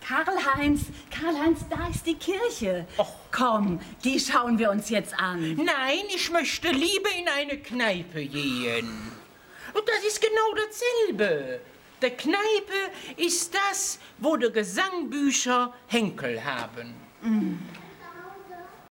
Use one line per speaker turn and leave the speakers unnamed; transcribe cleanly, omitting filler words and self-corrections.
Karl-Heinz, da ist die Kirche.
Och.
Komm, die schauen wir uns jetzt an.
Nein, ich möchte lieber in eine Kneipe gehen. Und das ist genau dasselbe. Die Kneipe ist das, wo die Gesangbücher Henkel haben.